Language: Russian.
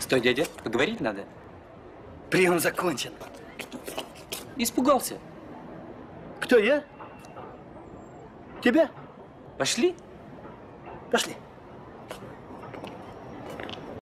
Что, дядя, поговорить надо? Прием закончен. Испугался. Кто, я? Тебя? Пошли? Пошли.